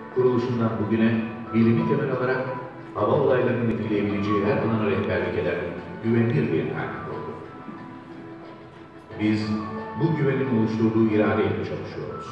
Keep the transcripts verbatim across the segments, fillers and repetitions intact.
Kuruluşundan bugüne bilimi temel alarak hava olaylarının etkileyebileceği her alana rehberlik eden güvenilir bir kaynak oldu. Biz bu güvenin oluşturduğu iradeyle çalışıyoruz.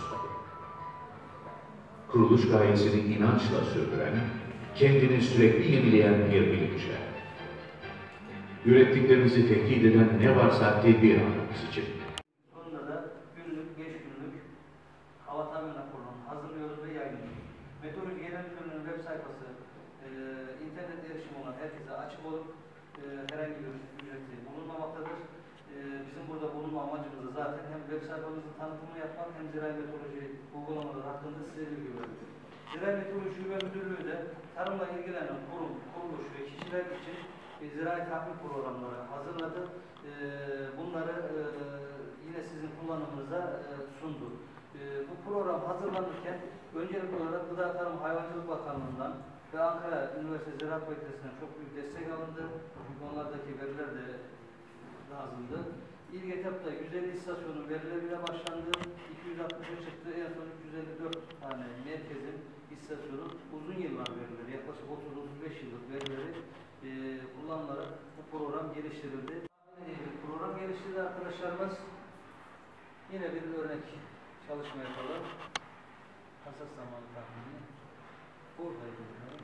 Kuruluş gayesini inançla sürdüren, kendini sürekli yenileyen bir bilimci. Ürettiklerimizi tehdit eden ne varsa tedbir almamız için. Sonunda da günlük, beş günlük hava tahmin raporunu hazırlıyoruz ve yayınlıyoruz. Meteoroloji Genel Müdürlüğü'nün web sayfası e, internet erişimi olan herkese açık olup e, herhangi bir ücreti bulunmamaktadır. E, bizim burada bulunma amacımız da zaten hem web sayfamızın tanıtımını yapmak hem zirai meteoroloji uygulamaları hakkında size bilgi vermek. Zirai Meteoroloji Şube Müdürlüğü de tarımla ilgilenen kurum, kuruluş ve kişiler için e, zirai tahmin programları hazırladı. E, bunları e, yine sizin kullanımınıza e, sundu. E, bu program hazırlanırken öncelikli olarak Gıda Tarım Hayvancılık Bakanlığı'ndan ve Ankara Üniversitesi Ziraat Fakültesi'nden çok büyük destek alındı. Çünkü onlardaki veriler de lazımdı. İlk etapta yüz elli istasyonun verileriyle başlandı. iki yüz altmışa çıktı. En son üç yüz elli dört tane merkezin istasyonu uzun yıllar verileri, yaklaşık otuz otuz beş yıllık verileri e, kullanılarak bu program geliştirildi. E, program geliştirdi arkadaşlarımız. Yine bir örnek çalışma yapalım. Hasat zamanı tahmini. Buradaydı.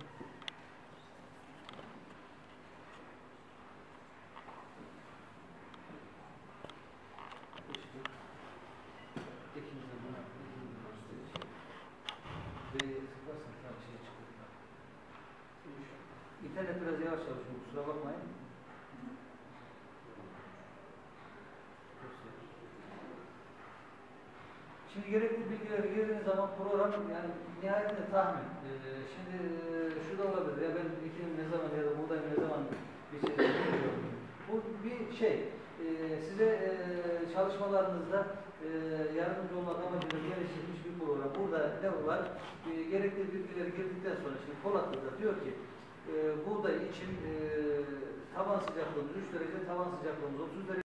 İnternet biraz yavaş çalışıyor, kusura bakmayın. Şimdi gerekli bilgileri girdiğiniz zaman program yani nihayetinde tahmin. Ee, şimdi şu da olabilir ya ben ekim ne zaman ya da buğdayım ne zaman biçeceğim. Bu bir şey. Ee, size e, çalışmalarınızda e, yardımcı olmak amacıyla geliştirilmiş bir program. Burada ne var? E, gerekli bilgileri girdikten sonra şimdi Polatlı'da diyor ki e, buğday için e, taban sıcaklığımız üç derece, taban sıcaklığımız otuz derece.